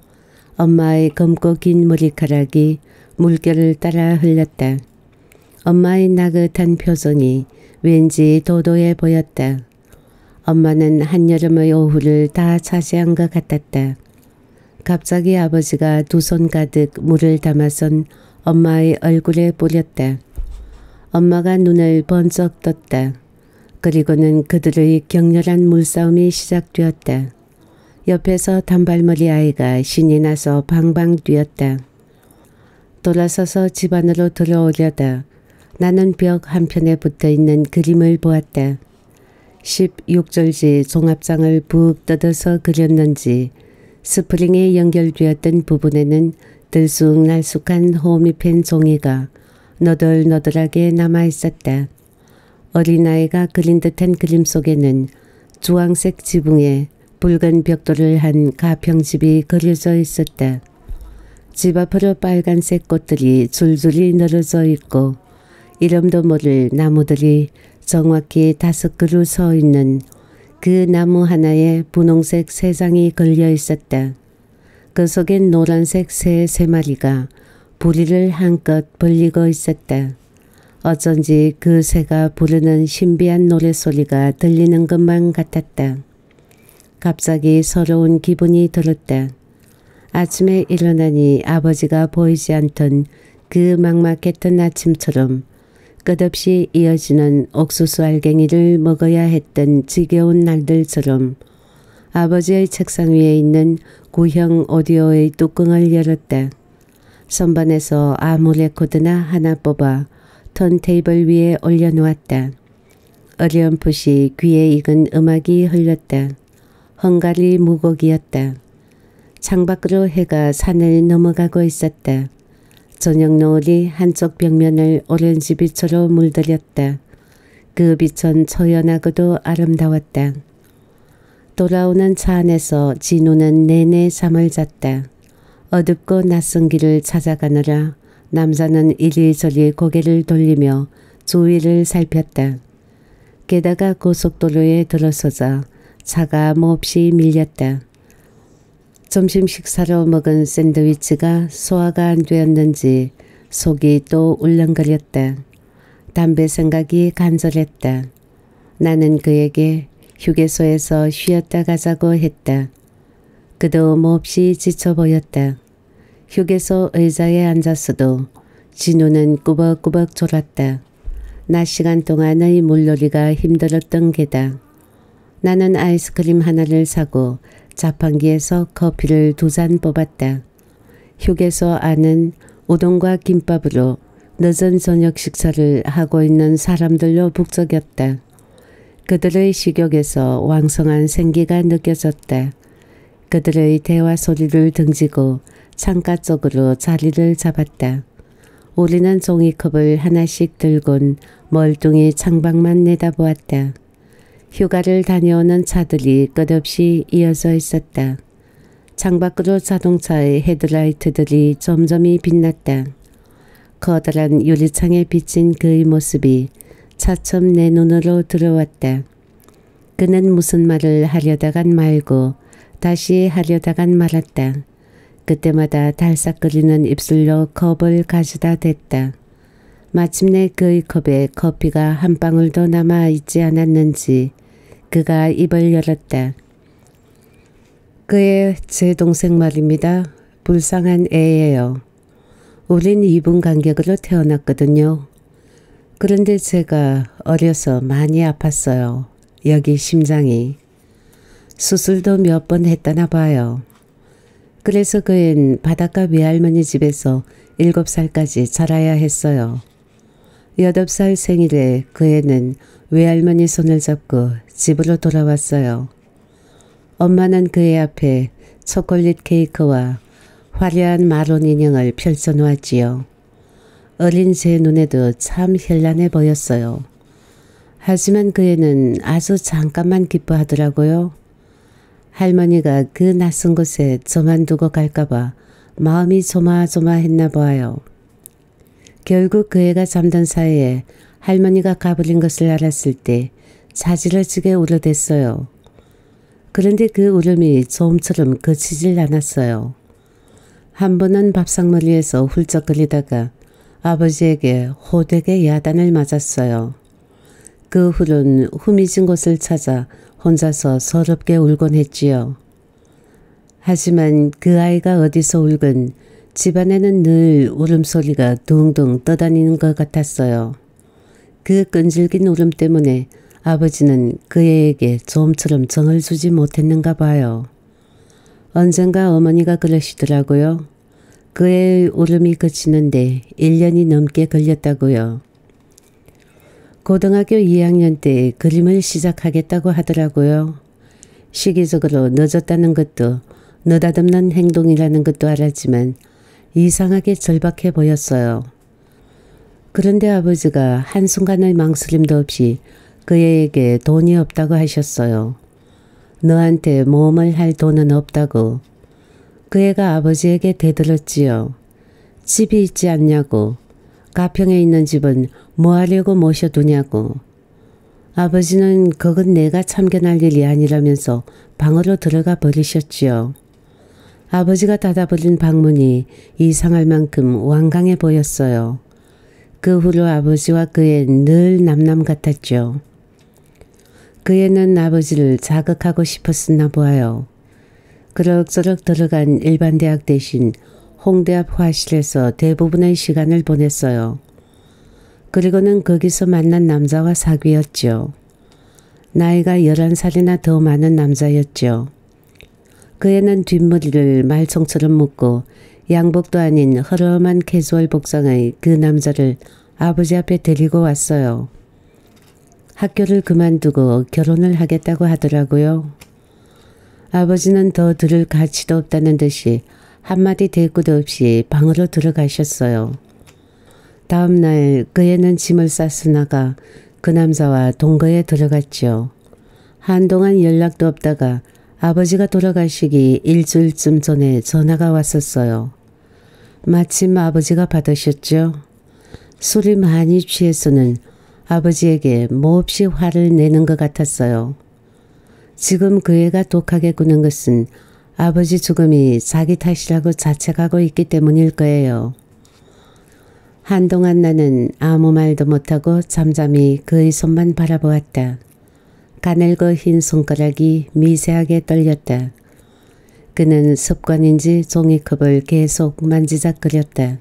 엄마의 검고 긴 머리카락이 물결을 따라 흘렀다. 엄마의 나긋한 표정이 왠지 도도해 보였다. 엄마는 한여름의 오후를 다 차지한 것 같았다. 갑자기 아버지가 두 손 가득 물을 담아선 엄마의 얼굴에 뿌렸다. 엄마가 눈을 번쩍 떴다. 그리고는 그들의 격렬한 물싸움이 시작되었다. 옆에서 단발머리 아이가 신이 나서 방방 뛰었다. 돌아서서 집 안으로 들어오려다 나는 벽 한편에 붙어있는 그림을 보았다. 십육 절지 종합장을 푹 뜯어서 그렸는지 스프링에 연결되었던 부분에는 들쑥날쑥한 호미펜 종이가 너덜너덜하게 남아있었다. 어린아이가 그린 듯한 그림 속에는 주황색 지붕에 붉은 벽돌을 한 가평집이 그려져 있었다. 집 앞으로 빨간색 꽃들이 줄줄이 늘어져 있고 이름도 모를 나무들이 정확히 다섯 그루 서 있는 그 나무 하나에 분홍색 새 장이 걸려 있었다. 그 속엔 노란색 새 세 마리가 부리를 한껏 벌리고 있었다. 어쩐지 그 새가 부르는 신비한 노랫소리가 들리는 것만 같았다. 갑자기 서러운 기분이 들었다. 아침에 일어나니 아버지가 보이지 않던 그 막막했던 아침처럼 끝없이 이어지는 옥수수 알갱이를 먹어야 했던 지겨운 날들처럼 아버지의 책상 위에 있는 구형 오디오의 뚜껑을 열었다. 선반에서 아무 레코드나 하나 뽑아 턴테이블 위에 올려놓았다. 어렴풋이 귀에 익은 음악이 흘렀다. 헝가리 무곡이었다. 창밖으로 해가 산을 넘어가고 있었다. 저녁 노을이 한쪽 벽면을 오렌지빛으로 물들였다. 그 빛은 초연하고도 아름다웠다. 돌아오는 차 안에서 진우는 내내 잠을 잤다. 어둡고 낯선 길을 찾아가느라 남자는 이리저리 고개를 돌리며 주위를 살폈다. 게다가 고속도로에 들어서자 차가 몹시 밀렸다. 점심 식사로 먹은 샌드위치가 소화가 안 되었는지 속이 또 울렁거렸다. 담배 생각이 간절했다. 나는 그에게 휴게소에서 쉬었다 가자고 했다. 그도 몹시 지쳐 보였다. 휴게소 의자에 앉았어도 진우는 꾸벅꾸벅 졸았다. 낮 시간 동안의 물놀이가 힘들었던 게다. 나는 아이스크림 하나를 사고 자판기에서 커피를 두 잔 뽑았다. 휴게소 안은 우동과 김밥으로 늦은 저녁 식사를 하고 있는 사람들로 북적였다. 그들의 식욕에서 왕성한 생기가 느껴졌다. 그들의 대화 소리를 등지고 창가 쪽으로 자리를 잡았다. 우리는 종이컵을 하나씩 들곤 멀뚱히 창밖만 내다보았다. 휴가를 다녀오는 차들이 끝없이 이어져 있었다. 창밖으로 자동차의 헤드라이트들이 점점이 빛났다. 커다란 유리창에 비친 그의 모습이 차츰 내 눈으로 들어왔다. 그는 무슨 말을 하려다간 말고 다시 하려다간 말았다. 그때마다 달싹거리는 입술로 컵을 가져다 댔다. 마침내 그의 컵에 커피가 한 방울도 남아 있지 않았는지 그가 입을 열었다. 그의 제 동생 말입니다. 불쌍한 애예요. 우린 이분 간격으로 태어났거든요. 그런데 제가 어려서 많이 아팠어요. 여기 심장이. 수술도 몇 번 했다나 봐요. 그래서 그앤 바닷가 외할머니 집에서 일곱 살까지 자라야 했어요. 여덟 살 생일에 그 애는 외할머니 손을 잡고 집으로 돌아왔어요. 엄마는 그애 앞에 초콜릿 케이크와 화려한 마론 인형을 펼쳐놓았지요. 어린 제 눈에도 참 현란해 보였어요. 하지만 그 애는 아주 잠깐만 기뻐하더라고요. 할머니가 그 낯선 곳에 저만 두고 갈까봐 마음이 조마조마했나 봐요. 결국 그 애가 잠든 사이에 할머니가 가버린 것을 알았을 때 자지러지게 울어댔어요. 그런데 그 울음이 좀처럼 그치질 않았어요. 한 번은 밥상머리에서 훌쩍거리다가 아버지에게 호되게 야단을 맞았어요. 그 후로는 후미진 곳을 찾아 혼자서 서럽게 울곤 했지요. 하지만 그 아이가 어디서 울건 집안에는 늘 울음소리가 둥둥 떠다니는 것 같았어요. 그 끈질긴 울음 때문에 아버지는 그 애에게 좀처럼 정을 주지 못했는가 봐요. 언젠가 어머니가 그러시더라고요. 그 애의 울음이 그치는데 일 년이 넘게 걸렸다고요. 고등학교 이 학년 때 그림을 시작하겠다고 하더라고요. 시기적으로 늦었다는 것도 느닷없는 행동이라는 것도 알았지만 이상하게 절박해 보였어요. 그런데 아버지가 한순간의 망설임도 없이 그 애에게 돈이 없다고 하셨어요. 너한테 모험을 할 돈은 없다고. 그 애가 아버지에게 대들었지요. 집이 있지 않냐고. 가평에 있는 집은 뭐 하려고 모셔두냐고. 아버지는 그건 내가 참견할 일이 아니라면서 방으로 들어가 버리셨지요. 아버지가 닫아버린 방문이 이상할 만큼 완강해 보였어요. 그 후로 아버지와 그 애는 늘 남남 같았죠. 그 애는 아버지를 자극하고 싶었었나 보아요. 그럭저럭 들어간 일반 대학 대신 홍대 앞 화실에서 대부분의 시간을 보냈어요. 그리고는 거기서 만난 남자와 사귀었죠. 나이가 열한 살이나 더 많은 남자였죠. 그애는 뒷머리를 말총처럼 묶고 양복도 아닌 허름한 캐주얼 복장의 그 남자를 아버지 앞에 데리고 왔어요. 학교를 그만두고 결혼을 하겠다고 하더라고요. 아버지는 더 들을 가치도 없다는 듯이 한마디 대꾸도 없이 방으로 들어가셨어요. 다음 날 그애는 짐을 싸서 나가 그 남자와 동거에 들어갔죠. 한동안 연락도 없다가 아버지가 돌아가시기 일주일쯤 전에 전화가 왔었어요. 마침 아버지가 받으셨죠. 술이 많이 취해서는 아버지에게 몹시 화를 내는 것 같았어요. 지금 그 애가 독하게 구는 것은 아버지 죽음이 자기 탓이라고 자책하고 있기 때문일 거예요. 한동안 나는 아무 말도 못하고 잠잠히 그의 손만 바라보았다. 가늘고 흰 손가락이 미세하게 떨렸다. 그는 습관인지 종이컵을 계속 만지작거렸다.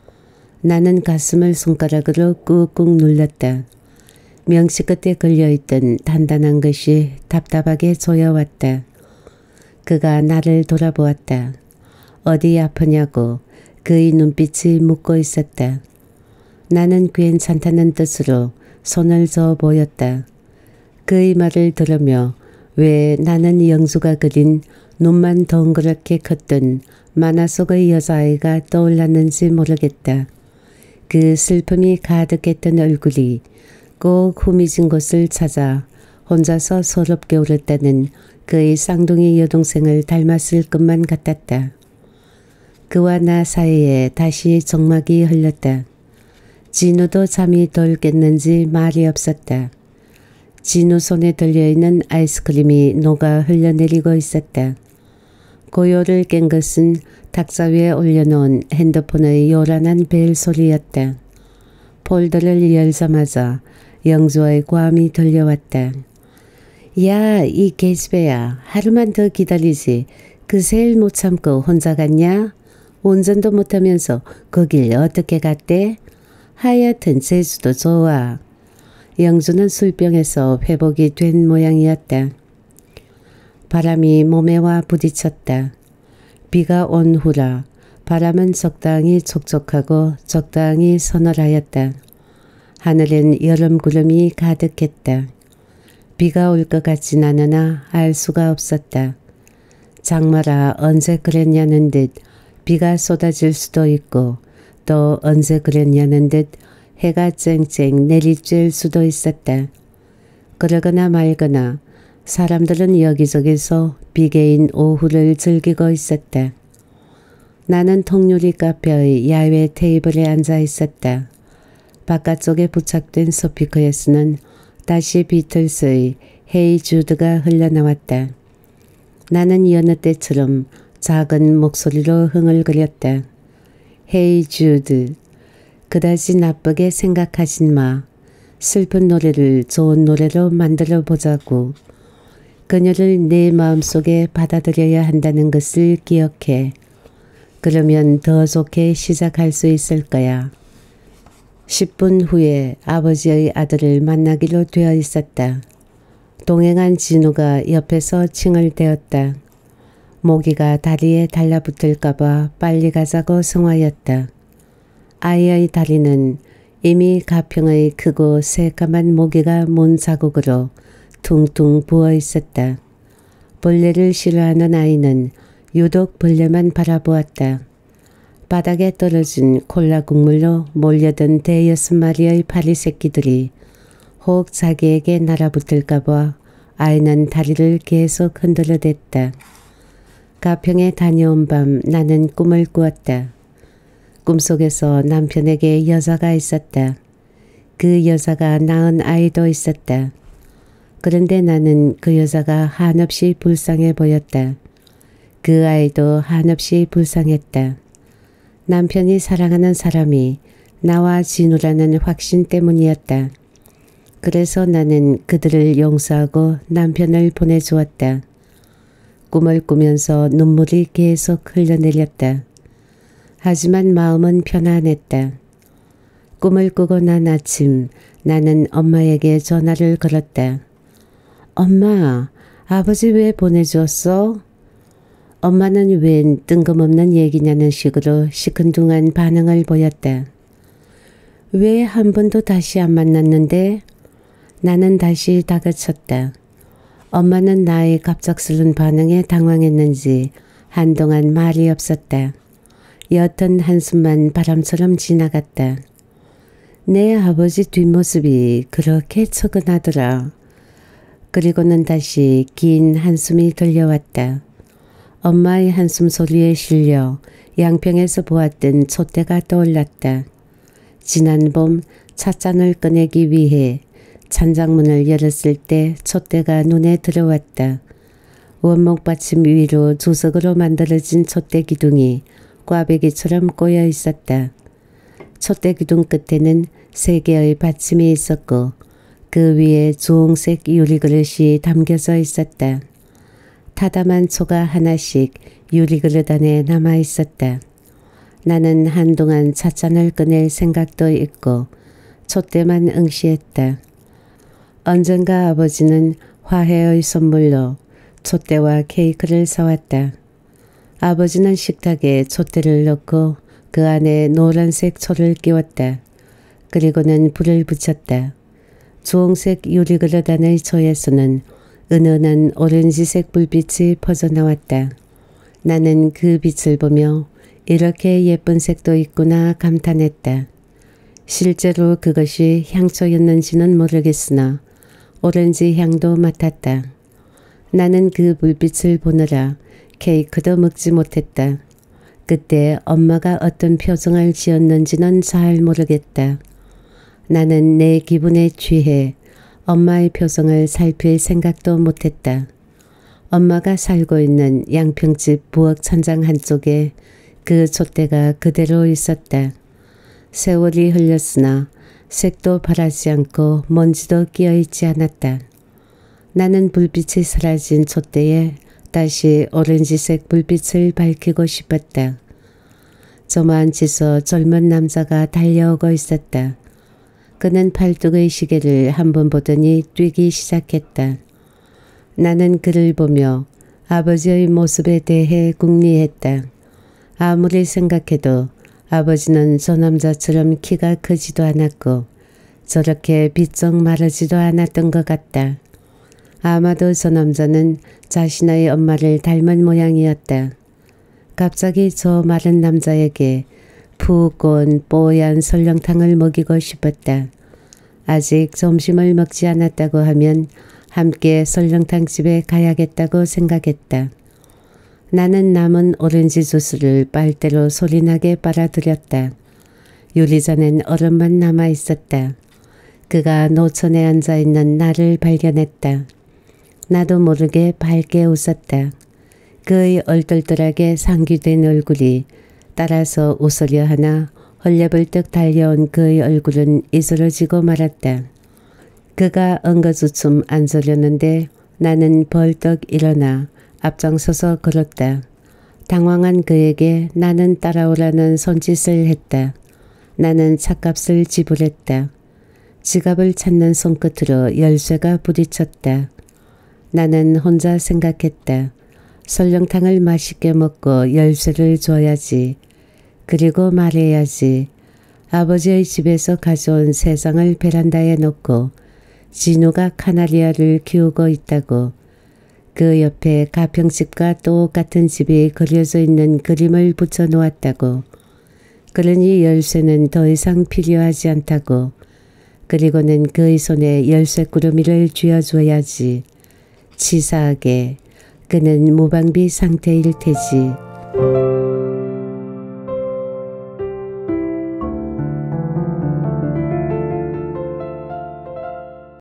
나는 가슴을 손가락으로 꾹꾹 눌렀다. 명치 끝에 걸려있던 단단한 것이 답답하게 조여왔다. 그가 나를 돌아보았다. 어디 아프냐고 그의 눈빛이 묻고 있었다. 나는 괜찮다는 뜻으로 손을 저어 보였다. 그의 말을 들으며 왜 나는 영주가 그린 눈만 덩그랗게 컸던 만화 속의 여자아이가 떠올랐는지 모르겠다. 그 슬픔이 가득했던 얼굴이 꼭 후미진 곳을 찾아 혼자서 서럽게 울었다는 그의 쌍둥이 여동생을 닮았을 것만 같았다. 그와 나 사이에 다시 정막이 흘렀다. 진우도 잠이 덜 깼는지 말이 없었다. 진우 손에 들려있는 아이스크림이 녹아 흘러내리고 있었다. 고요를 깬 것은 탁자 위에 올려놓은 핸드폰의 요란한 벨 소리였다. 폴더를 열자마자 영주의 고함이 들려왔다. 야, 이 계집애야, 하루만 더 기다리지. 그새 못 참고 혼자 갔냐? 운전도 못하면서 거길 어떻게 갔대? 하여튼 제주도 좋아. 영주는 술병에서 회복이 된 모양이었다. 바람이 몸에 와 부딪혔다. 비가 온 후라 바람은 적당히 촉촉하고 적당히 서늘하였다. 하늘엔 여름 구름이 가득했다. 비가 올 것 같진 않으나 알 수가 없었다. 장마라 언제 그랬냐는 듯 비가 쏟아질 수도 있고 또 언제 그랬냐는 듯 해가 쨍쨍 내리쬐을 수도 있었다. 그러거나 말거나 사람들은 여기저기서 비개인 오후를 즐기고 있었다. 나는 통유리 카페의 야외 테이블에 앉아 있었다. 바깥쪽에 부착된 스피커에서는 다시 비틀스의 헤이 주드가 흘러나왔다. 나는 여느 때처럼 작은 목소리로 흥얼거렸다. 헤이 주드, 그다지 나쁘게 생각하진 마. 슬픈 노래를 좋은 노래로 만들어 보자고. 그녀를 내 마음속에 받아들여야 한다는 것을 기억해. 그러면 더 좋게 시작할 수 있을 거야. 십 분 후에 아버지의 아들을 만나기로 되어 있었다. 동행한 진우가 옆에서 칭얼대었다. 모기가 다리에 달라붙을까봐 빨리 가자고 성화였다. 아이의 다리는 이미 가평의 크고 새까만 모기가 문 자국으로 퉁퉁 부어 있었다. 벌레를 싫어하는 아이는 유독 벌레만 바라보았다. 바닥에 떨어진 콜라 국물로 몰려든 대여섯 마리의 파리 새끼들이 혹 자기에게 날아붙을까봐 아이는 다리를 계속 흔들어댔다. 가평에 다녀온 밤 나는 꿈을 꾸었다. 꿈속에서 남편에게 여자가 있었다. 그 여자가 낳은 아이도 있었다. 그런데 나는 그 여자가 한없이 불쌍해 보였다. 그 아이도 한없이 불쌍했다. 남편이 사랑하는 사람이 나와 진우라는 확신 때문이었다. 그래서 나는 그들을 용서하고 남편을 보내주었다. 꿈을 꾸면서 눈물이 계속 흘러내렸다. 하지만 마음은 편안했다. 꿈을 꾸고 난 아침 나는 엄마에게 전화를 걸었다. 엄마, 아버지 왜 보내줬어? 엄마는 웬 뜬금없는 얘기냐는 식으로 시큰둥한 반응을 보였다. 왜 한 번도 다시 안 만났는데? 나는 다시 다그쳤다. 엄마는 나의 갑작스런 반응에 당황했는지 한동안 말이 없었다. 옅은 한숨만 바람처럼 지나갔다. 내 아버지 뒷모습이 그렇게 처근하더라. 그리고는 다시 긴 한숨이 들려왔다. 엄마의 한숨 소리에 실려 양평에서 보았던 촛대가 떠올랐다. 지난 봄 찻잔을 꺼내기 위해 찬장문을 열었을 때 촛대가 눈에 들어왔다. 원목 받침 위로 주석으로 만들어진 촛대 기둥이 꽈배기처럼 꼬여 있었다. 촛대 기둥 끝에는 세 개의 받침이 있었고 그 위에 주홍색 유리그릇이 담겨져 있었다. 타담한 초가 하나씩 유리그릇 안에 남아 있었다. 나는 한동안 찻잔을 꺼낼 생각도 있고 촛대만 응시했다. 언젠가 아버지는 화해의 선물로 촛대와 케이크를 사왔다. 아버지는 식탁에 촛대를 넣고 그 안에 노란색 초를 끼웠다. 그리고는 불을 붙였다. 주홍색 유리그릇 안의 초에서는 은은한 오렌지색 불빛이 퍼져나왔다. 나는 그 빛을 보며 이렇게 예쁜 색도 있구나 감탄했다. 실제로 그것이 향초였는지는 모르겠으나 오렌지 향도 맡았다. 나는 그 불빛을 보느라 케이크도 먹지 못했다. 그때 엄마가 어떤 표정을 지었는지는 잘 모르겠다. 나는 내 기분에 취해 엄마의 표정을 살필 생각도 못했다. 엄마가 살고 있는 양평집 부엌 천장 한쪽에 그 촛대가 그대로 있었다. 세월이 흘렸으나 색도 바라지 않고 먼지도 끼어있지 않았다. 나는 불빛이 사라진 촛대에 다시 오렌지색 불빛을 밝히고 싶었다. 저만 지서 젊은 남자가 달려오고 있었다. 그는 팔뚝의 시계를 한번 보더니 뛰기 시작했다. 나는 그를 보며 아버지의 모습에 대해 궁리했다. 아무리 생각해도 아버지는 저 남자처럼 키가 크지도 않았고 저렇게 비쩍 마르지도 않았던 것 같다. 아마도 저 남자는 자신의 엄마를 닮은 모양이었다. 갑자기 저 마른 남자에게 푹 고운 뽀얀 설렁탕을 먹이고 싶었다. 아직 점심을 먹지 않았다고 하면 함께 설렁탕집에 가야겠다고 생각했다. 나는 남은 오렌지 주스를 빨대로 소리나게 빨아들였다. 유리잔엔 얼음만 남아 있었다. 그가 노천에 앉아있는 나를 발견했다. 나도 모르게 밝게 웃었다. 그의 얼떨떨하게 상기된 얼굴이 따라서 웃으려 하나 헐레벌떡 달려온 그의 얼굴은 이스러지고 말았다. 그가 엉거주춤 앉으려는데 나는 벌떡 일어나 앞장서서 걸었다. 당황한 그에게 나는 따라오라는 손짓을 했다. 나는 찻값을 지불했다. 지갑을 찾는 손끝으로 열쇠가 부딪혔다. 나는 혼자 생각했다. 설렁탕을 맛있게 먹고 열쇠를 줘야지. 그리고 말해야지. 아버지의 집에서 가져온 새장을 베란다에 놓고 진우가 카나리아를 키우고 있다고. 그 옆에 가평집과 똑같은 집이 그려져 있는 그림을 붙여 놓았다고. 그러니 열쇠는 더 이상 필요하지 않다고. 그리고는 그의 손에 열쇠꾸러미를 쥐어줘야지. 치사하게 그는 무방비 상태일 테지.